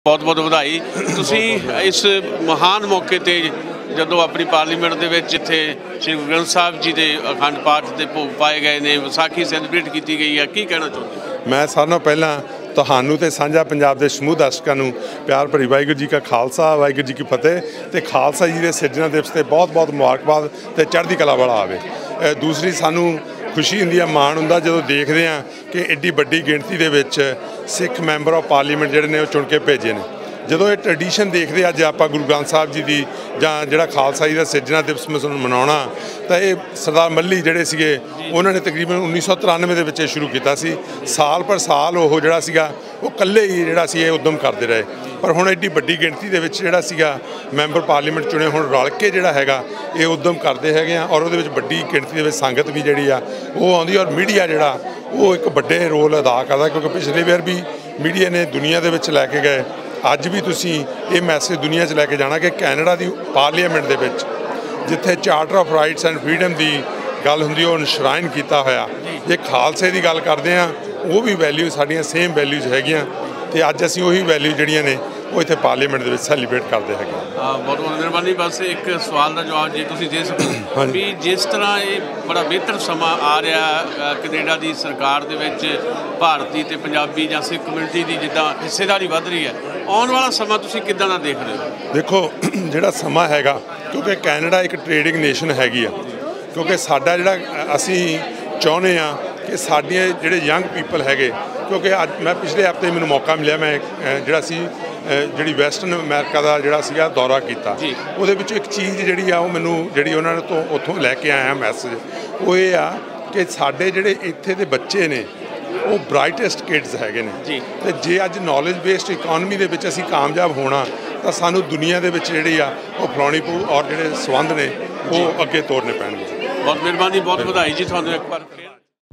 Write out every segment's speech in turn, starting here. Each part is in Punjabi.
बहुत बहुत बधाई ਤੁਸੀਂ इस महान मौके ਤੇ ਜਦੋਂ ਆਪਣੀ ਪਾਰਲੀਮੈਂਟ ਦੇ ਵਿੱਚ ਇੱਥੇ श्री गुरु ग्रंथ साहब जी ਦੇ ਅਖੰਡ ਪਾਠ ਦੇ ਭੋਗ ਪਾਏ ਗਏ ਨੇ, ਵਿਸਾਖੀ ਸੈਲੀਬ੍ਰੇਟ ਕੀਤੀ ਗਈ ਹੈ, ਕੀ ਕਹਿਣਾ ਚਾਹੁੰਦੇ? ਮੈਂ ਸਾਰਿਆਂ ਨਾਲੋਂ ਪਹਿਲਾਂ ਤੁਹਾਨੂੰ ਤੇ ਸਾਂਝਾ ਪੰਜਾਬ ਦੇ ਸਮੂਹ ਦਰਸ਼ਕਾਂ ਨੂੰ ਪਿਆਰ ਭਰੀ ਵਾਹਿਗੁਰੂ ਜੀ ਕਾ ਖਾਲਸਾ ਵਾਹਿਗੁਰੂ ਜੀ ਕੀ ਫਤਿਹ ਤੇ ਖਾਲਸਾ ਜੀ ਦੇ ਸਿਰਜਣਾ ਦਿਵਸ ਤੇ ਬਹੁਤ ਬਹੁਤ ਮੁਬਾਰਕਬਾਦ ਤੇ ਚੜ੍ਹਦੀ ਕਲਾ ਵਾਲਾ ਆਵੇ। ਦੂਸਰੀ ਸਾਨੂੰ खुशी ਹੁੰਦੀ ਹੈ, ਮਾਣ ਹੁੰਦਾ ਜਦੋਂ ਦੇਖਦੇ ਹਾਂ ਕਿ ਐਡੀ ਵੱਡੀ ਗਿਣਤੀ ਦੇ ਵਿੱਚ ਸਿੱਖ ਮੈਂਬਰ ਆਫ ਪਾਰਲੀਮੈਂਟ ਜਿਹੜੇ ਨੇ ਉਹ ਚੁਣ ਕੇ ਭੇਜੇ ਨੇ। ਜਦੋਂ ਇਹ ਟ੍ਰੈਡੀਸ਼ਨ ਦੇਖਦੇ ਅੱਜ ਆਪਾਂ ਗੁਰੂ ਗ੍ਰੰਥ ਸਾਹਿਬ ਜੀ ਦੀ ਜਾਂ ਜਿਹੜਾ ਖਾਲਸਾ ਜੀ ਦਾ ਸਿਰਜਣਾ ਦਿਵਸ ਮਨਾਉਣਾ, ਤਾਂ ਇਹ ਸਰਦਾਰ ਮੱਲੀ ਜਿਹੜੇ ਸੀਗੇ ਉਹਨਾਂ ਨੇ ਤਕਰੀਬਨ 1993 ਦੇ ਵਿੱਚ ਇਹ ਸ਼ੁਰੂ ਕੀਤਾ ਸੀ। ਸਾਲ ਪਰ ਸਾਲ ਉਹ ਜਿਹੜਾ ਸੀਗਾ ਉਹ ਇਕੱਲੇ ਹੀ ਜਿਹੜਾ ਸੀ ਇਹ ਉਦਮ ਕਰਦੇ ਰਹੇ, ਪਰ ਹੁਣ ਐਡੀ ਵੱਡੀ ਗਿਣਤੀ ਦੇ ਵਿੱਚ ਜਿਹੜਾ ਸੀਗਾ ਮੈਂਬਰ ਪਾਰਲੀਮੈਂਟ ਚੁਣੇ, ਹੁਣ ਰਲ ਕੇ ਜਿਹੜਾ ਹੈਗਾ ਇਹ ਉਦਮ ਕਰਦੇ ਹੈਗੇ ਆ, ਔਰ ਉਹਦੇ ਵਿੱਚ ਵੱਡੀ ਗਿਣਤੀ ਦੇ ਵਿੱਚ ਸੰਗਤ ਵੀ ਜਿਹੜੀ ਆ ਉਹ ਆਉਂਦੀ, ਔਰ ਮੀਡੀਆ ਜਿਹੜਾ ਉਹ ਇੱਕ ਵੱਡੇ ਰੋਲ ਅਦਾ ਕਰਦਾ, ਕਿਉਂਕਿ ਪਿਛਲੇ ਵਾਰ ਵੀ ਮੀਡੀਆ ਨੇ ਦੁਨੀਆ ਦੇ ਵਿੱਚ ਲੈ ਕੇ ਗਏ। ਅੱਜ ਵੀ ਤੁਸੀਂ ਇਹ ਮੈਸੇਜ ਦੁਨੀਆ 'ਚ ਲੈ ਕੇ ਜਾਣਾ ਕਿ ਕੈਨੇਡਾ ਦੀ ਪਾਰਲੀਮੈਂਟ ਦੇ ਵਿੱਚ ਜਿੱਥੇ charter of rights and freedom ਦੀ ਗੱਲ ਹੁੰਦੀ ਉਹ ਇਨਸ਼ਰਾਈਨ ਕੀਤਾ ਹੋਇਆ, ਜੇ ਖਾਲਸੇ ਦੀ ਗੱਲ ਕਰਦੇ ਹਾਂ ਉਹ ਵੀ ਵੈਲਿਊ ਸਾਡੀਆਂ ਸੇਮ ਵੈਲਿਊਜ਼ ਹੈਗੀਆਂ, ਅਤੇ ਅੱਜ ਅਸੀਂ ਉਹੀ ਵੈਲਿਊ ਜਿਹੜੀਆਂ ਨੇ ਉਹ ਇੱਥੇ ਪਾਰਲੀਮੈਂਟ ਦੇ ਵਿੱਚ ਸੈਲੀਬ੍ਰੇਟ ਕਰਦੇ ਹੈਗੇ। ਬਹੁਤ ਬਹੁਤ ਮਿਹਰਬਾਨੀ। ਬਸ ਇੱਕ ਸਵਾਲ ਦਾ ਜਵਾਬ ਜੇ ਤੁਸੀਂ ਦੇ ਸਕੋ ਵੀ ਜਿਸ ਤਰ੍ਹਾਂ ਇਹ ਬੜਾ ਬਿਹਤਰ ਸਮਾਂ ਆ ਰਿਹਾ ਕੈਨੇਡਾ ਦੀ ਸਰਕਾਰ ਦੇ ਵਿੱਚ ਭਾਰਤੀ ਅਤੇ ਪੰਜਾਬੀ ਜਾਂ ਸਿੱਖ ਕਮਿਊਨਿਟੀ ਦੀ ਜਿੱਦਾਂ ਹਿੱਸੇਦਾਰੀ ਵੱਧ ਰਹੀ ਹੈ, ਆਉਣ ਵਾਲਾ ਸਮਾਂ ਤੁਸੀਂ ਕਿੱਦਾਂ ਦਾ ਦੇਖ ਰਹੇ ਹੋ? ਦੇਖੋ ਜਿਹੜਾ ਸਮਾਂ ਹੈਗਾ, ਕਿਉਂਕਿ ਕੈਨੇਡਾ ਇੱਕ ਟ੍ਰੇਡਿੰਗ ਨੇਸ਼ਨ ਹੈਗੀ ਆ, ਕਿਉਂਕਿ ਸਾਡਾ ਜਿਹੜਾ ਅਸੀਂ ਚਾਹੁੰਦੇ ਹਾਂ ਕਿ ਸਾਡੀਆਂ ਜਿਹੜੇ ਯੰਗ ਪੀਪਲ ਹੈਗੇ, ਕਿਉਂਕਿ ਅੱਜ ਮੈਂ ਪਿਛਲੇ ਹਫ਼ਤੇ ਮੈਨੂੰ ਮੌਕਾ ਮਿਲਿਆ, ਮੈਂ ਜਿਹੜਾ ਸੀ ਜਿਹੜੀ ਵੈਸਟਰਨ ਅਮਰੀਕਾ ਦਾ ਜਿਹੜਾ ਸੀਗਾ ਦੌਰਾ ਕੀਤਾ, ਉਹਦੇ ਵਿੱਚ ਇੱਕ ਚੀਜ਼ ਜਿਹੜੀ ਆ ਉਹ ਮੈਨੂੰ ਜਿਹੜੀ ਉਹਨਾਂ ਨੇ ਤੋਂ ਉੱਥੋਂ ਲੈ ਕੇ ਆਇਆ ਮੈਸੇਜ, ਉਹ ਇਹ ਆ ਕਿ ਸਾਡੇ ਜਿਹੜੇ ਇੱਥੇ ਦੇ ਬੱਚੇ ਨੇ ਉਹ ਬਰਾਈਟੈਸਟ ਕਿਡਸ ਹੈਗੇ ਨੇ, ਅਤੇ ਜੇ ਅੱਜ ਨੌਲੇਜ ਬੇਸਡ ਇਕੋਨਮੀ ਦੇ ਵਿੱਚ ਅਸੀਂ ਕਾਮਯਾਬ ਹੋਣਾ ਤਾਂ ਸਾਨੂੰ ਦੁਨੀਆ ਦੇ ਵਿੱਚ ਜਿਹੜੀ ਆ ਉਹ ਫਲਾਉਣੀ ਪਊ, ਔਰ ਜਿਹੜੇ ਸੰਬੰਧ ਨੇ ਉਹ ਅੱਗੇ ਤੋਰਨੇ ਪੈਣਗੇ। ਬਹੁਤ ਮਿਹਰਬਾਨੀ, ਬਹੁਤ ਵਧਾਈ ਜੀ ਤੁਹਾਨੂੰ ਇੱਕ ਵਾਰ ਫਿਰ।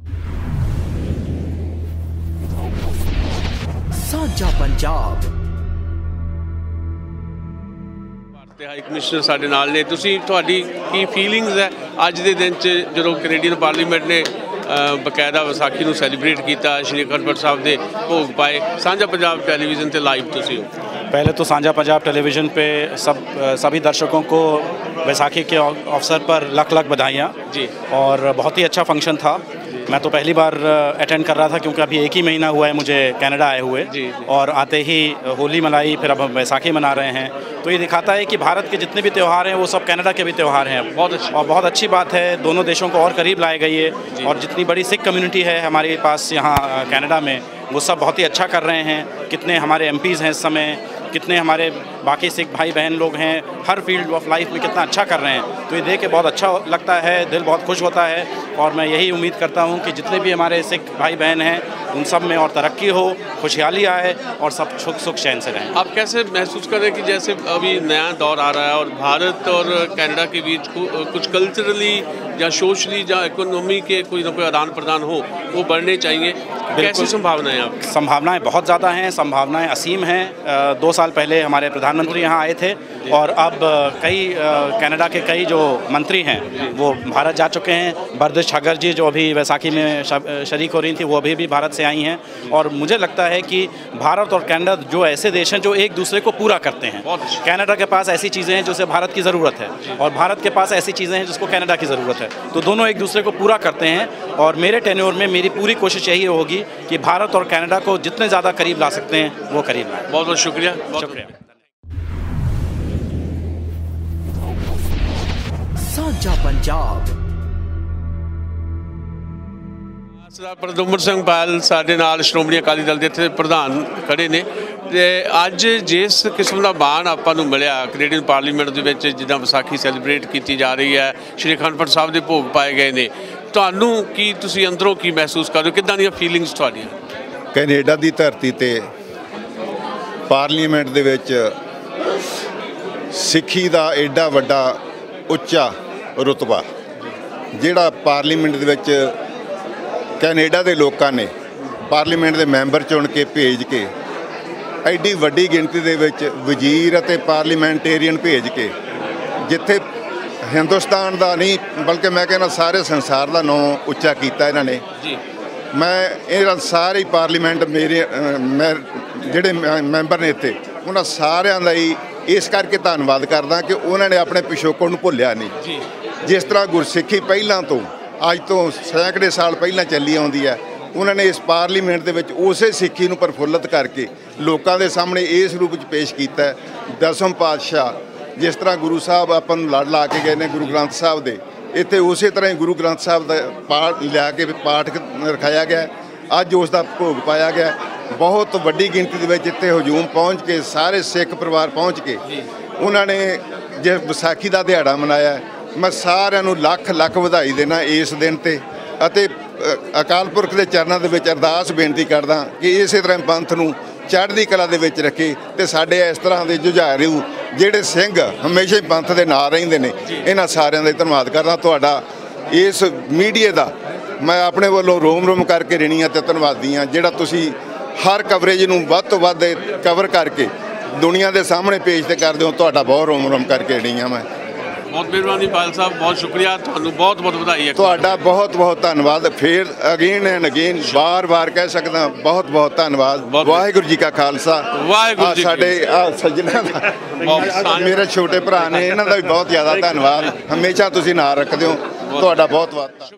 ਸਾਂਝਾ ਪੰਜਾਬ ਹਾਈ ਕਮਿਸ਼ਨਰ ਸਾਡੇ ਨਾਲ ਨੇ, ਤੁਸੀਂ ਤੁਹਾਡੀ ਕੀ ਫੀਲਿੰਗਸ ਹੈ ਅੱਜ ਦੇ ਦਿਨ 'ਚ ਜਦੋਂ ਕੈਨੇਡੀਅਨ ਪਾਰਲੀਮੈਂਟ ਨੇ ਬਕਾਇਦਾ ਵਿਸਾਖੀ ਨੂੰ ਸੈਲੀਬ੍ਰੇਟ ਕੀਤਾ, ਸ਼੍ਰੀ ਅਖੰਡ ਪਾਠ ਸਾਹਿਬ ਦੇ ਭੋਗ ਪਾਏ, ਸਾਂਝਾ ਪੰਜਾਬ टेलीविज़न पे लाइव ਤੁਸੀਂ हो? पहले तो साझा पंजाब टेलीविज़न पे सभी दर्शकों को वैसाखी के अवसर पर लाख लाख बधाइयाँ जी, और बहुत ही अच्छा फंक्शन था। मैं तो पहली बार अटेंड कर रहा था क्योंकि अभी एक ही महीना हुआ है मुझे कनाडा आए हुए जी, और आते ही होली मनाई, फिर अब हम वैसाखी मना रहे हैं, तो ये दिखाता है कि भारत के जितने भी त्यौहार हैं वो सब कनाडा के भी त्यौहार हैं। बहुत अच्छी बात है, दोनों देशों को और करीब लाए गई है, और जितनी बड़ी सिख कम्युनिटी है हमारे पास यहाँ कनाडा में वो सब बहुत ही अच्छा कर रहे हैं। कितने हमारे एमपीज़ हैं इस समय, कितने हमारे बाकी सिख भाई बहन लोग हैं, हर फील्ड ऑफ लाइफ में कितना अच्छा कर रहे हैं, तो ये देख के बहुत अच्छा लगता है, दिल बहुत खुश होता है। और मैं यही उम्मीद करता हूँ कि जितने भी हमारे सिख भाई बहन हैं उन सब में और तरक्की हो, खुशहाली आए, और सब सुख चैन से रहें। आप कैसे महसूस करें कि जैसे अभी नया दौर आ रहा है और भारत और कनाडा के बीच कुछ कल्चरली या सोशली या इकोनॉमी के कोई ना कोई आदान प्रदान हो, वो बढ़ने चाहिए, कैसी संभावनाएं आप? संभावनाएं बहुत ज़्यादा हैं, संभावनाएं असीम हैं। 2 साल पहले हमारे प्रधानमंत्री यहाँ आए थे, और अब कई कनाडा के कई जो मंत्री हैं वो भारत जा चुके हैं। बरदिश छगर जी जो अभी वैसाखी में शरीक हो रही थी वो अभी भी भारत से आई हैं, और मुझे लगता है कि भारत और कनाडा जो ऐसे देश हैं जो एक दूसरे को पूरा करते हैं। कनाडा के पास ऐसी चीज़ें हैं जिसे भारत की ज़रूरत है, और भारत के पास ऐसी चीज़ें हैं जिसको कनाडा की ज़रूरत है, तो दोनों एक दूसरे को पूरा करते हैं। और मेरे टेन्योर में मेरी पूरी कोशिश यही होगी कि भारत और कनाडा को जितने ज़्यादा करीब ला सकते हैं वो करीब लाएं। बहुत बहुत शुक्रिया। साझा पंजाब सरदार परदुम्बर सिंह बाल साडे नाल श्रोमणी अकाली दल दे इत्थे प्रधान खड़े ने, ते अज जिस किस्म का माण आपां नूं मिलिया कनेडियन पार्लीमेंट दे विच जिद्दां विसाखी सैलीब्रेट की जा रही है, श्री अखंड पाठ साहब दे भोग पाए गए ने, तुहानूं की तुसीं अंदरों की महसूस कर रहे हो, किद्दां दीयां फीलिंग्स तुहाडीआं? कनेडा दी धरती ते पार्लीमेंट दे विच सिੱਖੀ ਦਾ एडा वड्डा ਉੱਚਾ रुतबा ਜਿਹੜਾ पार्लीमेंट ਦੇ ਵਿੱਚ ਕੈਨੇਡਾ ਦੇ ਲੋਕਾਂ ਨੇ ਪਾਰਲੀਮੈਂਟ ਦੇ ਮੈਂਬਰ ਚੁਣ ਕੇ ਭੇਜ ਕੇ ਐਡੀ ਵੱਡੀ ਗਿਣਤੀ ਦੇ ਵਿੱਚ ਵਜ਼ੀਰ ਅਤੇ ਪਾਰਲੀਮੈਂਟੇਰੀਅਨ ਭੇਜ ਕੇ ਜਿੱਥੇ ਹਿੰਦੁਸਤਾਨ ਦਾ ਨਹੀਂ ਬਲਕਿ ਮੈਂ ਕਹਿੰਦਾ ਸਾਰੇ ਸੰਸਾਰ ਦਾ ਨਾਂ ਉੱਚਾ ਕੀਤਾ ਇਹਨਾਂ ਨੇ ਜੀ। मैं ये सारे पार्लीमेंट मेरे मैं जेडे मैंबर ने इत्थे ਉਹਨਾਂ ਸਾਰਿਆਂ ਦਾ ਹੀ ਇਸ ਕਰਕੇ ਧੰਨਵਾਦ ਕਰਦਾ ਕਿ ਉਹਨਾਂ ਨੇ ਆਪਣੇ ਪਿਛੋਕੜ ਨੂੰ ਭੁੱਲਿਆ ਨਹੀਂ। ਜਿਸ ਤਰ੍ਹਾਂ ਗੁਰਸਿੱਖੀ ਪਹਿਲਾਂ ਤੋਂ ਅੱਜ ਤੋਂ ਸੈਂਕੜੇ ਸਾਲ ਪਹਿਲਾਂ ਚੱਲੀ ਆਉਂਦੀ ਹੈ, ਉਹਨਾਂ ਨੇ ਇਸ ਪਾਰਲੀਮੈਂਟ ਦੇ ਵਿੱਚ ਉਸੇ ਸਿੱਖੀ ਨੂੰ ਪ੍ਰਫੁੱਲਤ ਕਰਕੇ ਲੋਕਾਂ ਦੇ ਸਾਹਮਣੇ ਇਸ ਰੂਪ ਵਿੱਚ ਪੇਸ਼ ਕੀਤਾ। ਦਸਮ ਪਾਤਸ਼ਾਹ ਜਿਸ ਤਰ੍ਹਾਂ ਗੁਰੂ ਸਾਹਿਬ ਆਪਾਂ ਨੂੰ ਲੜ ਲਾ ਕੇ ਗਏ ਨੇ ਗੁਰੂ ਗ੍ਰੰਥ ਸਾਹਿਬ ਦੇ, ਇੱਥੇ ਉਸੇ ਤਰ੍ਹਾਂ ਹੀ ਗੁਰੂ ਗ੍ਰੰਥ ਸਾਹਿਬ ਦਾ ਪਾਠ ਲਿਆ ਕੇ ਪਾਠ ਰਖਾਇਆ ਗਿਆ। ਅੱਜ ਉਸ ਦਾ ਭੋਗ ਪਾਇਆ ਗਿਆ। ਬਹੁਤ ਵੱਡੀ ਗਿਣਤੀ ਦੇ ਵਿੱਚ ਇੱਥੇ ਹਜੂਮ ਪਹੁੰਚ ਕੇ ਸਾਰੇ ਸਿੱਖ ਪਰਿਵਾਰ ਪਹੁੰਚ ਕੇ ਉਹਨਾਂ ਨੇ ਜੇ ਵਿਸਾਖੀ ਦਾ ਦਿਹਾੜਾ ਮਨਾਇਆ। ਮੈਂ ਸਾਰਿਆਂ ਨੂੰ ਲੱਖ ਲੱਖ ਵਧਾਈ ਦੇਣਾ ਇਸ ਦਿਨ 'ਤੇ ਅਤੇ ਅਕਾਲ ਪੁਰਖ ਦੇ ਚਰਨਾਂ ਦੇ ਵਿੱਚ ਅਰਦਾਸ ਬੇਨਤੀ ਕਰਦਾ ਕਿ ਇਸੇ ਤਰ੍ਹਾਂ ਪੰਥ ਨੂੰ ਚੜ੍ਹਦੀ ਕਲਾ ਦੇ ਵਿੱਚ ਰੱਖੇ ਤੇ ਸਾਡੇ ਇਸ ਤਰ੍ਹਾਂ ਦੇ ਜੁਝਾਰੂ ਜਿਹੜੇ ਸਿੰਘ ਹਮੇਸ਼ਾ ਹੀ ਪੰਥ ਦੇ ਨਾਲ ਰਹਿੰਦੇ ਨੇ, ਇਹਨਾਂ ਸਾਰਿਆਂ ਦਾ ਧੰਨਵਾਦ ਕਰਦਾ। ਤੁਹਾਡਾ ਇਸ ਮੀਡੀਆ ਦਾ ਮੈਂ ਆਪਣੇ ਵੱਲੋਂ ਰੋਮ ਰੋਮ ਕਰਕੇ ਰਹਿਣੀ ਆ ਤੇ ਧੰਨਵਾਦੀ ਹਾਂ, ਜਿਹੜਾ ਤੁਸੀਂ ਹਰ ਕਵਰੇਜ ਨੂੰ ਵੱਧ ਤੋਂ ਵੱਧ ਕਵਰ ਕਰਕੇ ਦੁਨੀਆ ਦੇ ਸਾਹਮਣੇ ਪੇਸ਼ ਤੇ ਕਰਦੇ ਹੋ। ਤੁਹਾਡਾ ਬਹੁਤ ਰੋਮ ਰੋਮ ਕਰਕੇ ਰਹਿਣੀ ਆ ਮੈਂ। ਬਹੁਤ ਮਿਹਰਬਾਨੀ ਪਾਇਲ ਸਾਹਿਬ, ਬਹੁਤ ਸ਼ੁਕਰੀਆ, ਤੁਹਾਨੂੰ ਬਹੁਤ ਬਹੁਤ ਵਧਾਈ ਹੈ। ਤੁਹਾਡਾ ਬਹੁਤ ਬਹੁਤ ਧੰਨਵਾਦ। ਫਿਰ ਅਗੇਨ ਐਂਡ ਅਗੇਨ ਵਾਰ ਕਹਿ ਸਕਦਾ ਬਹੁਤ ਬਹੁਤ ਧੰਨਵਾਦ। ਵਾਹਿਗੁਰੂ ਜੀ ਕਾ ਖਾਲਸਾ, ਵਾਹਿਗੁਰੂ ਜੀ। ਸਾਡੇ ਸੱਜਣਾਂ ਦਾ ਮੇਰੇ ਛੋਟੇ ਭਰਾ ਨੇ, ਇਹਨਾਂ ਦਾ ਵੀ ਬਹੁਤ ਜ਼ਿਆਦਾ ਧੰਨਵਾਦ। ਹਮੇਸ਼ਾ ਤੁਸੀਂ ਨਾਲ ਰੱਖਦੇ ਹੋ। ਤੁਹਾਡਾ ਬਹੁਤ ਬਹੁਤ ਧੰਨਵਾਦ।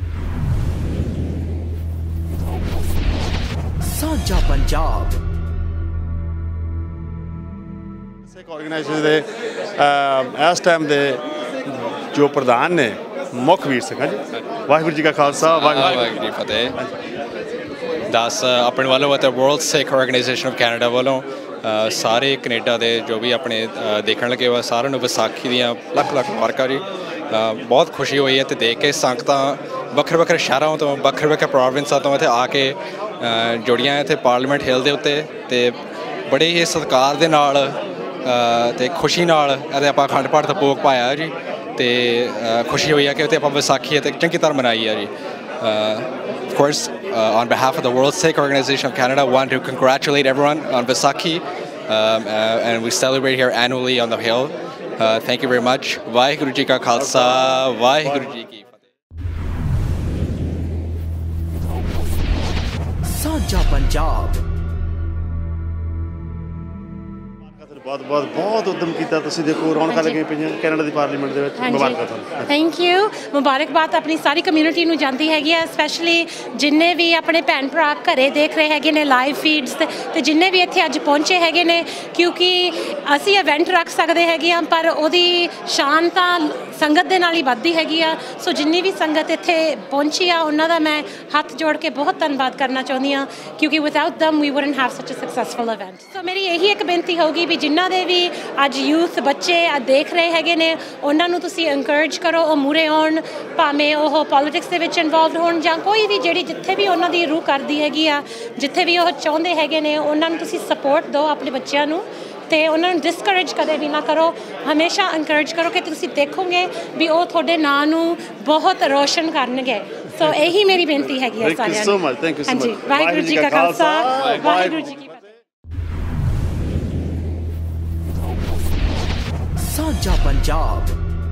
ਸਾਂਝਾ ਪੰਜਾਬ ਸਿੱਖ ਆਰਗੇਨਾਈਜੇਸ਼ਨ ਦੇ ਇਸ ਟਾਈਮ ਦੇ ਜੋ ਪ੍ਰਧਾਨ ਨੇ ਮੁੱਖ ਵੀਰ ਸਿੰਘ ਜੀ। ਵਾਹਿਗੁਰੂ ਜੀ ਕਾ ਖਾਲਸਾ, ਵਾਹਿਗੁਰੂ ਜੀ ਫਤਿਹ। ਦਸ ਆਪਣੇ ਵੱਲੋਂ ਅਤੇ world Sikh organisation of Canada ਵੱਲੋਂ ਸਾਰੇ ਕੈਨੇਡਾ ਦੇ ਜੋ ਵੀ ਆਪਣੇ ਦੇਖਣ ਲੱਗੇ ਵਾ ਸਾਰਿਆਂ ਨੂੰ ਵਿਸਾਖੀ ਦੀਆਂ ਲੱਖ ਲੱਖ ਮੁਬਾਰਕਾਂ ਜੀ। ਬਹੁਤ ਖੁਸ਼ੀ ਹੋਈ ਹੈ ਅਤੇ ਦੇਖ ਕੇ ਸੰਗਤਾਂ ਵੱਖਰੇ ਵੱਖਰੇ ਸ਼ਹਿਰਾਂ ਤੋਂ ਵੱਖਰੇ ਵੱਖਰੇ ਪ੍ਰੋਵਿੰਸਾਂ ਤੋਂ ਇੱਥੇ ਆ ਕੇ ਜੁੜੀਆਂ ਇੱਥੇ ਪਾਰਲੀਮੈਂਟ ਹਿੱਲ ਦੇ ਉੱਤੇ ਅਤੇ ਬੜੇ ਹੀ ਸਤਿਕਾਰ ਦੇ ਨਾਲ ਅਤੇ ਖੁਸ਼ੀ ਨਾਲ ਅਤੇ ਆਪਾਂ ਅਖੰਡ ਪਾਠ ਦਾ ਭੋਗ ਪਾਇਆ ਜੀ। ਅਤੇ ਖੁਸ਼ੀ ਹੋਈ ਹੈ ਕਿ ਉੱਥੇ ਆਪਾਂ ਵਿਸਾਖੀ ਅਤੇ ਚੰਗੀ ਤਰ੍ਹਾਂ ਮਨਾਈ ਹੈ ਜੀ। Of course, on behalf of the World Sikh Organization of Canada, I want to congratulate everyone on Vaisakhi, and we celebrate here annually on the Hill. Thank you very much. Vaiguru Ji Ka Khalsa, Vaiguru Ji Ki Fateh. ਸਾਂਝਾ ਪੰਜਾਬ ਬਹੁਤ ਉਦਮ ਕੀਤਾ ਤੁਸੀਂ। ਦੇਖੋ ਰੌਣਕਾਂ ਲੱਗੀਆਂ ਪਈਆਂ ਕੈਨੇਡਾ ਦੀ ਪਾਰਲੀਮੈਂਟ ਦੇ ਵਿੱਚ। ਮੁਬਾਰਕਾਂ ਤੁਹਾਨੂੰ। Thank you. ਮੁਬਾਰਕਬਾਦ ਆਪਣੀ ਸਾਰੀ ਕਮਿਊਨਿਟੀ ਨੂੰ ਜਾਂਦੀ ਹੈਗੀ ਆ, ਸਪੈਸ਼ਲੀ ਜਿੰਨੇ ਵੀ ਆਪਣੇ ਭੈਣ ਭਰਾ ਘਰੇ ਦੇਖ ਰਹੇ ਹੈਗੇ ਨੇ ਲਾਈਵ ਫੀਡਸ ਤੇ ਜਿੰਨੇ ਵੀ ਇੱਥੇ ਅੱਜ ਪਹੁੰਚੇ ਹੈਗੇ ਨੇ, ਕਿਉਂਕਿ ਅਸੀਂ ਇਵੈਂਟ ਰੱਖ ਸਕਦੇ ਹੈਗੇ ਆ ਪਰ ਉਹਦੀ ਸ਼ਾਨ ਤਾਂ ਸੰਗਤ ਦੇ ਨਾਲ ਹੀ ਵੱਧਦੀ ਹੈਗੀ ਆ। ਸੋ ਜਿੰਨੀ ਵੀ ਸੰਗਤ ਇੱਥੇ ਪਹੁੰਚੀ ਆ ਉਹਨਾਂ ਦਾ ਮੈਂ ਹੱਥ ਜੋੜ ਕੇ ਬਹੁਤ ਧੰਨਵਾਦ ਕਰਨਾ ਚਾਹੁੰਦੀ ਹਾਂ, ਕਿਉਂਕਿ ਵਿਦਆਊਟ ਦਮ ਵੀ ਵੁਡਨਟ ਹੈਵ ਸੱਚ ਅ ਸਕਸੈਸਫੁਲ ਇਵੈਂਟ। ਸੋ ਮੇਰੀ ਇਹੀ ਇੱਕ ਬੇਨਤੀ ਹੋਊਗੀ ਵੀ ਜਿਨ੍ਹਾਂ ਦੇ ਵੀ ਅੱਜ ਯੂਥ ਬੱਚੇ ਦੇਖ ਰਹੇ ਹੈਗੇ ਨੇ ਉਹਨਾਂ ਨੂੰ ਤੁਸੀਂ ਇਨਕਰੇਜ ਕਰੋ, ਉਹ ਮੂਹਰੇ ਆਉਣ, ਭਾਵੇਂ ਉਹ ਪੋਲੀਟਿਕਸ ਦੇ ਵਿੱਚ ਇਨਵੋਲਵਡ ਹੋਣ ਜਾਂ ਕੋਈ ਵੀ ਜਿਹੜੀ ਜਿੱਥੇ ਵੀ ਉਹਨਾਂ ਦੀ ਰੂਹ ਕਰਦੀ ਹੈਗੀ ਆ, ਜਿੱਥੇ ਵੀ ਉਹ ਚਾਹੁੰਦੇ ਹੈਗੇ ਨੇ ਉਹਨਾਂ ਨੂੰ ਤੁਸੀਂ ਸਪੋਰਟ ਦਿਓ ਆਪਣੇ ਬੱਚਿਆਂ ਨੂੰ ਅਤੇ ਉਹਨਾਂ ਨੂੰ ਡਿਸਕਰੇਜ ਕਦੇ ਵੀ ਨਾ ਕਰੋ। ਹਮੇਸ਼ਾ ਇਨਕਰੇਜ ਕਰੋ ਕਿ ਤੁਸੀਂ ਦੇਖੋਗੇ ਵੀ ਉਹ ਤੁਹਾਡੇ ਨਾਂ ਨੂੰ ਬਹੁਤ ਰੋਸ਼ਨ ਕਰਨਗੇ। ਸੋ ਇਹੀ ਮੇਰੀ ਬੇਨਤੀ ਹੈਗੀ ਆ ਸਾਰਿਆਂ ਨੂੰ। ਹਾਂਜੀ, ਵਾਹਿਗੁਰੂ ਜੀ ਕਾ ਖਾਲਸਾ, ਵਾਹਿਗੁਰੂ ਜੀ ਕੀ ਫਤਿਹ। ਸਾਂਝਾ ਪੰਜਾਬ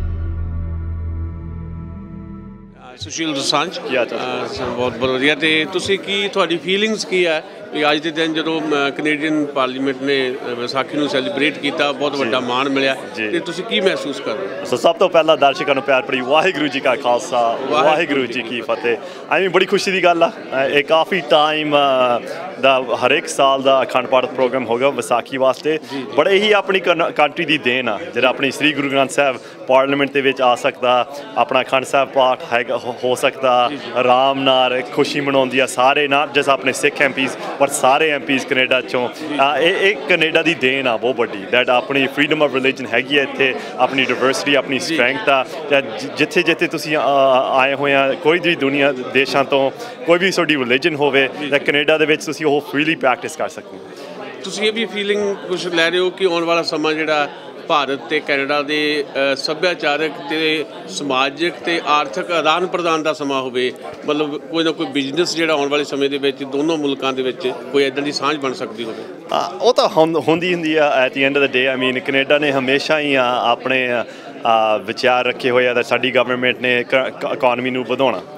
ਸੁਸ਼ੀਲ ਦੋਸਾਂਝ ਬਹੁਤ ਬਹੁਤ ਵਧੀਆ। ਅਤੇ ਤੁਸੀਂ ਕੀ ਤੁਹਾਡੀ ਫੀਲਿੰਗਸ ਕੀ ਹੈ ਵੀ ਅੱਜ ਦੇ ਦਿਨ ਜਦੋਂ ਕੈਨੇਡੀਅਨ ਪਾਰਲੀਮੈਂਟ ਨੇ ਵਿਸਾਖੀ ਨੂੰ ਸੈਲੀਬ੍ਰੇਟ ਕੀਤਾ, ਬਹੁਤ ਵੱਡਾ ਮਾਣ ਮਿਲਿਆ, ਅਤੇ ਤੁਸੀਂ ਕੀ ਮਹਿਸੂਸ ਕਰ ਰਹੇ ਹੋ? ਸੋ ਸਭ ਤੋਂ ਪਹਿਲਾਂ ਦਰਸ਼ਕਾਂ ਨੂੰ ਪਿਆਰ ਭਰੀ ਵਾਹਿਗੁਰੂ ਜੀ ਕਾ ਖਾਲਸਾ, ਵਾਹਿਗੁਰੂ ਜੀ ਕੀ ਫਤਿਹ। ਐਵੇਂ ਬੜੀ ਖੁਸ਼ੀ ਦੀ ਗੱਲ ਆ, ਇਹ ਕਾਫੀ ਟਾਈਮ ਦਾ ਹਰੇਕ ਸਾਲ ਦਾ ਅਖੰਡ ਪਾਠ ਪ੍ਰੋਗਰਾਮ ਹੋਗਾ ਵਿਸਾਖੀ ਵਾਸਤੇ। ਬੜੇ ਹੀ ਆਪਣੀ ਕੰਟਰੀ ਦੀ ਦੇਣ ਆ ਜਿਹੜਾ ਆਪਣੀ ਸ੍ਰੀ ਗੁਰੂ ਗ੍ਰੰਥ ਸਾਹਿਬ ਪਾਰਲੀਮੈਂਟ ਦੇ ਵਿੱਚ ਆ ਸਕਦਾ, ਆਪਣਾ ਅਖੰਡ ਸਾਹਿਬ ਪਾਠ ਹੈਗਾ ਹੋ ਸਕਦਾ, ਆਰਾਮ ਨਾਲ ਖੁਸ਼ੀ ਮਨਾਉਂਦੀ ਆ ਸਾਰੇ, ਨਾ ਜਿਸ ਆਪਣੇ ਸਿੱਖ ਐਮਪੀਜ਼ ਪਰ ਸਾਰੇ ਐਮਪੀਜ਼ ਕੈਨੇਡਾ 'ਚੋਂ। ਇਹ ਕੈਨੇਡਾ ਦੀ ਦੇਣ ਆ ਬਹੁਤ ਵੱਡੀ, ਦੈਟ ਆਪਣੀ ਫਰੀਡਮ ਆਫ ਰਿਲੀਜਨ ਹੈਗੀ ਹੈ ਇੱਥੇ, ਆਪਣੀ ਡਾਇਵਰਸਿਟੀ, ਆਪਣੀ ਸਟਰੈਂਥ ਆ। ਜਿੱਥੇ ਜਿੱਥੇ ਤੁਸੀਂ ਆਏ ਹੋਏ ਆ ਕੋਈ ਵੀ ਦੁਨੀਆ ਦੇਸ਼ਾਂ ਤੋਂ, ਕੋਈ ਵੀ ਤੁਹਾਡੀ ਰਿਲੀਜਨ ਹੋਵੇ ਤਾਂ ਕੈਨੇਡਾ ਦੇ ਵਿੱਚ ਤੁਸੀਂ ਉਹ ਫਰੀਲੀ ਪ੍ਰੈਕਟਿਸ ਕਰ ਸਕਦੇ ਹੋ। ਤੁਸੀਂ ਇਹ ਵੀ ਫੀਲਿੰਗ ਕੁਛ ਲੈ ਰਹੇ ਹੋ ਕਿ ਆਉਣ ਵਾਲਾ ਸਮਾਂ ਜਿਹੜਾ ਭਾਰਤ ਅਤੇ ਕੈਨੇਡਾ ਦੇ ਸੱਭਿਆਚਾਰਕ ਅਤੇ ਸਮਾਜਿਕ ਅਤੇ ਆਰਥਿਕ ਆਦਾਨ ਪ੍ਰਦਾਨ ਦਾ ਸਮਾਂ ਹੋਵੇ, ਮਤਲਬ ਕੋਈ ਨਾ ਕੋਈ ਬਿਜ਼ਨਸ ਜਿਹੜਾ ਆਉਣ ਵਾਲੇ ਸਮੇਂ ਦੇ ਵਿੱਚ ਦੋਨੋਂ ਮੁਲਕਾਂ ਦੇ ਵਿੱਚ ਕੋਈ ਇੱਦਾਂ ਦੀ ਸਾਂਝ ਬਣ ਸਕਦੀ ਹੋਵੇ? ਉਹ ਤਾਂ ਹੁੰਦੀ ਆ at the end of the day. I mean Canada ਨੇ ਹਮੇਸ਼ਾ ਹੀ ਆਪਣੇ ਵਿਚਾਰ ਰੱਖੇ ਹੋਏ ਆ ਤਾਂ ਸਾਡੀ ਗਵਰਨਮੈਂਟ ਨੇ ਇਕੋਨਮੀ ਨੂੰ ਵਧਾਉਣਾ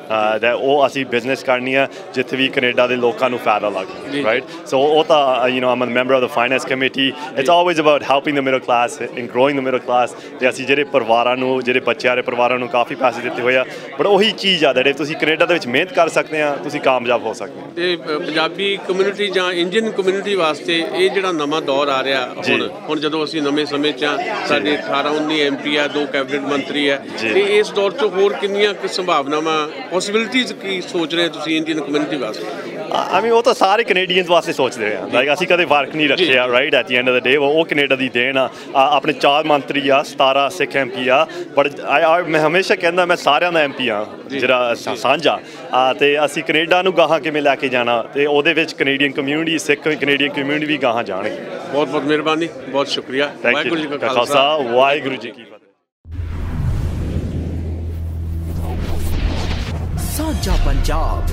ਉਹ ਅਸੀਂ ਬਿਜ਼ਨਸ ਕਰਨੀ ਆ ਜਿੱਥੇ ਵੀ ਕੈਨੇਡਾ ਦੇ ਲੋਕਾਂ ਨੂੰ ਫਾਇਦਾ ਲੱਗੇ ਰਾਈਟ ਸੋ ਉਹ ਤਾਂ I'm a member of the finance committee it's always about helping the middle class and growing the middle class ਤੇ ਅਸੀਂ ਜਿਹੜੇ ਪਰਿਵਾਰਾਂ ਨੂੰ ਜਿਹੜੇ ਬੱਚਿਆਂ ਦੇ ਪਰਿਵਾਰਾਂ ਨੂੰ ਕਾਫੀ ਪੈਸੇ ਦਿੱਤੇ ਹੋਏ ਆ ਬਟ ਉਹੀ ਚੀਜ਼ ਆ ਜਿਹੜੇ ਤੁਸੀਂ ਕੈਨੇਡਾ ਦੇ ਵਿੱਚ ਮਿਹਨਤ ਕਰ ਸਕਦੇ ਆ ਤੁਸੀਂ ਕਾਮਯਾਬ ਹੋ ਸਕਦੇ ਆ ਤੇ ਪੰਜਾਬੀ ਕਮਿਊਨਿਟੀ ਜਾਂ ਇੰਡੀਅਨ ਕਮਿਊਨਿਟੀ ਵਾਸਤੇ ਇਹ ਜਿਹੜਾ ਨਵਾਂ ਦੌਰ ਆ ਰਿਹਾ ਹੁਣ ਜਦੋਂ ਅਸੀਂ ਨਵੇਂ ਸਮੇਂ 'ਚ ਸਾਡੇ 18-19 MP ਆ 2 ਕੈਬਨਿਟ ਮੰਤਰੀ ਹੈ ਤੇ ਇਸ ਦੌਰ 'ਚ ਹੋਰ ਕਿੰਨੀਆਂ ਸੰਭਾਵਨਾਵਾਂ ਪੋਸੀਬਿਲਿਟੀਜ਼ ਕੀ ਸੋਚ ਰਹੇ ਤੁਸੀਂ ਇੰਡੀਅਨ ਕਮਿਊਨਿਟੀ ਵਾਸਤੇ ਉਹ ਤਾਂ ਸਾਰੇ ਕੈਨੇਡੀਅਨਸ ਵਾਸਤੇ ਸੋਚਦੇ ਆ ਲਾਈਕ ਅਸੀਂ ਕਦੇ ਫਰਕ ਨਹੀਂ ਰੱਖਿਆ right at the end of the day ਉਹ ਕੈਨੇਡਾ ਦੀ ਦੇਣ ਆ ਆਪਣੇ 4 ਮੰਤਰੀ ਆ 17 ਸਿੱਖ MP ਆ ਬਟ ਮੈਂ ਹਮੇਸ਼ਾ ਕਹਿੰਦਾ ਮੈਂ ਸਾਰਿਆਂ ਦਾ MP ਆ ਜਿਹੜਾ ਸਾਂਝਾ ਤੇ ਅਸੀਂ ਕੈਨੇਡਾ ਨੂੰ ਗਾਹਾਂ ਕਿਵੇਂ ਲੈ ਕੇ ਜਾਣਾ ਤੇ ਉਹਦੇ ਵਿੱਚ Canadian community Sikh Canadian community ਵੀ ਗਾਹਾਂ ਜਾਣਗੇ ਬਹੁਤ ਬਹੁਤ ਮਿਹਰਬਾਨੀ ਬਹੁਤ ਸ਼ੁਕਰੀਆ ਵਾਹਿਗੁਰੂ ਜੀ ਕਾ ਖਾਲਸਾ ਵਾਹਿਗੁਰੂ ਜੀ ਕੀ ਫਤਿਹ ਸਾਂਝਾ ਪੰਜਾਬ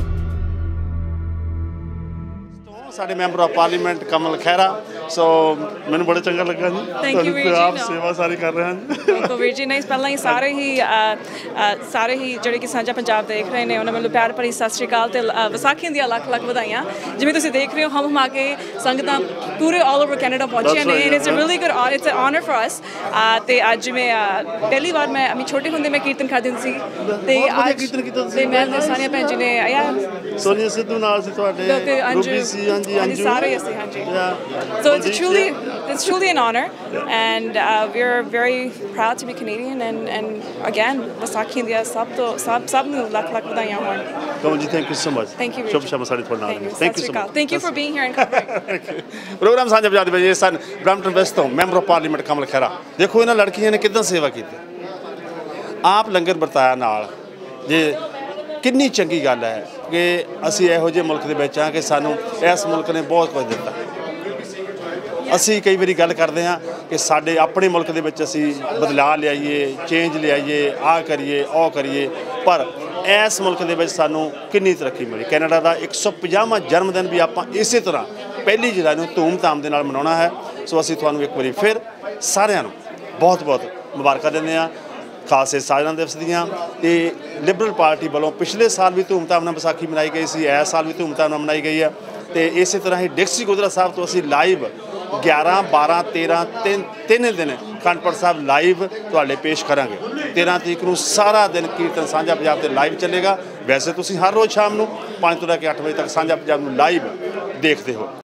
ਸਾਡੇ member of parliament Kamal Khaira so ਮੈਨੂੰ ਬੜਾ ਚੰਗਾ ਲੱਗਾ ਜੀ ਤੁਹਾਨੂੰ ਆਪ ਸੇਵਾ ਸਾਰੀ ਕਰ ਰਹੇ ਹਨ ਵੀਰ ਜੀ ਨਹੀਂ ਪਹਿਲਾਂ ਹੀ ਸਾਰੇ ਹੀ ਜਿਹੜੇ ਕਿ ਸਾਂਝਾ ਪੰਜਾਬ ਦੇਖ ਰਹੇ ਨੇ ਉਹਨਾਂ ਵੱਲੋਂ ਪਿਆਰ ਭਰੀ ਸਤਿ ਸ਼੍ਰੀ ਅਕਾਲ ਤੇ ਵਿਸਾਖੀ ਦੀਆਂ ਲੱਖ ਲੱਖ ਵਧਾਈਆਂ ਜਿਵੇਂ ਤੁਸੀਂ ਦੇਖ ਰਹੇ ਹੋ ਹਮ ਆ ਕੇ ਸੰਗਤਾਂ ਪੂਰੇ ਆਲ ਓਵਰ ਕੈਨੇਡਾ ਪਹੁੰਚੀਆਂ ਨੇ it's a really good it's a honour for us ਤੇ ਅੱਜ ਮੈਂ ਪਹਿਲੀ ਵਾਰ ਮੈਂ ਛੋਟੇ ਹੁੰਦੇ ਮੈਂ ਕੀਰਤਨ ਕਰਦੀ ਹੁੰਦੀ ਸੀ ਤੇ ਅੱਜ ਤੇ ਮੈਂ ਤੇ ਸਾਨੀਆ ਭੈਣ ਜੀ ਨੇ ਆਇਆ ਸੋਨੀਆ ਸਿੱਧੂ ਨਾਲ ਸੀ ਤੁਹਾਡੇ ਰੂਬੀ ਸੀ ਹਾਂਜੀ ਸਾਰੇ ਅਸੀਂ ਹਾਂਜੀ so it's truly an honor and we're very proud to be Canadian and again Vaisakhi ਦੀਆਂ ਸਭ ਨੂੰ ਲੱਖ ਲੱਖ ਵਧਾਈਆਂ ਹੋਣ Kamal ji thank you so much thank you ਸ਼ੁਭ ਸ਼ਾਮ ਸਾਰੇ ਤੁਹਾਡੇ ਨਾਲ thank you so much thank you for being here and programme Sanjha Punjab ਦੇ ਵਿੱਚ ਸਨ ਬ੍ਰੈਂਪਟਨ ਵੈਸਟ ਤੋਂ member of parliament Kamal Khaira ਦੇਖੋ ਇਹਨਾਂ ਲੜਕੀਆਂ ਨੇ ਕਿੱਦਾਂ ਸੇਵਾ ਕੀਤੀ ਆਪ ਲੰਗਰ ਵਰਤਾਇਆ ਨਾਲ ਜੇ ਕਿੰਨੀ ਚੰਗੀ ਗੱਲ ਹੈ ਕਿ ਅਸੀਂ ਇਹੋ ਜਿਹੇ ਮੁਲਕ ਦੇ ਵਿੱਚ ਹਾਂ ਕਿ ਸਾਨੂੰ ਇਸ ਮੁਲਕ ਨੇ ਬਹੁਤ ਕੁਝ ਦਿੱਤਾ ਅਸੀਂ ਕਈ ਵਾਰੀ ਗੱਲ ਕਰਦੇ ਹਾਂ ਕਿ ਸਾਡੇ ਆਪਣੇ ਮੁਲਕ ਦੇ ਵਿੱਚ ਅਸੀਂ ਬਦਲਾਅ ਲਿਆਈਏ ਚੇਂਜ ਲਿਆਈਏ ਆਹ ਕਰੀਏ ਉਹ ਕਰੀਏ ਪਰ ਇਸ ਮੁਲਕ ਦੇ ਵਿੱਚ ਸਾਨੂੰ ਕਿੰਨੀ ਤਰੱਕੀ ਮਿਲੀ ਕੈਨੇਡਾ ਦਾ 150ਵਾਂ ਜਨਮ ਦਿਨ ਵੀ ਆਪਾਂ ਇਸੇ ਤਰ੍ਹਾਂ 1 ਜੁਲਾਈ ਨੂੰ ਧੂਮਧਾਮ ਦੇ ਨਾਲ ਮਨਾਉਣਾ ਹੈ ਸੋ ਅਸੀਂ ਤੁਹਾਨੂੰ ਇੱਕ ਵਾਰੀ ਫਿਰ ਸਾਰਿਆਂ ਨੂੰ ਬਹੁਤ ਬਹੁਤ ਮੁਬਾਰਕਾਂ ਦਿੰਦੇ ਹਾਂ ਖਾਲਸੇ ਸਾਜਨਾ ਦਿਵਸ ਦੀਆਂ ਤੇ ਲਿਬਰਲ ਪਾਰਟੀ ਵੱਲੋਂ ਪਿਛਲੇ ਸਾਲ ਵੀ ਧੂਮਧਾਮ ਨਾਲ ਵਿਸਾਖੀ ਮਨਾਈ ਗਈ ਸੀ ਇਸ ਸਾਲ ਵੀ ਧੂਮਧਾਮ ਨਾਲ ਮਨਾਈ ਗਈ ਹੈ ਤੇ ਇਸੇ ਤਰ੍ਹਾਂ ਹੀ ਡਿਕਸੀ ਗੁਰਦੁਆਰਾ ਸਾਹਿਬ ਤੋਂ ਅਸੀਂ ਲਾਈਵ 11 12 13 ਤਿੰਨ ਦਿਨ ਅਖੰਡ ਪਾਠ ਸਾਹਿਬ ਲਾਈਵ ਤੁਹਾਡੇ ਪੇਸ਼ ਕਰਾਂਗੇ 13 ਤਰੀਕ ਨੂੰ ਸਾਰਾ ਦਿਨ ਕੀਰਤਨ ਸਾਂਝਾ ਪੰਜਾਬ ਤੇ ਲਾਈਵ ਚੱਲੇਗਾ ਵੈਸੇ ਤੁਸੀਂ ਹਰ ਰੋਜ਼ ਸ਼ਾਮ ਨੂੰ 5 ਤੋਂ ਲੈ ਕੇ 8 ਵਜੇ ਤੱਕ ਸਾਂਝਾ ਪੰਜਾਬ ਨੂੰ ਲਾਈਵ ਦੇਖਦੇ ਹੋ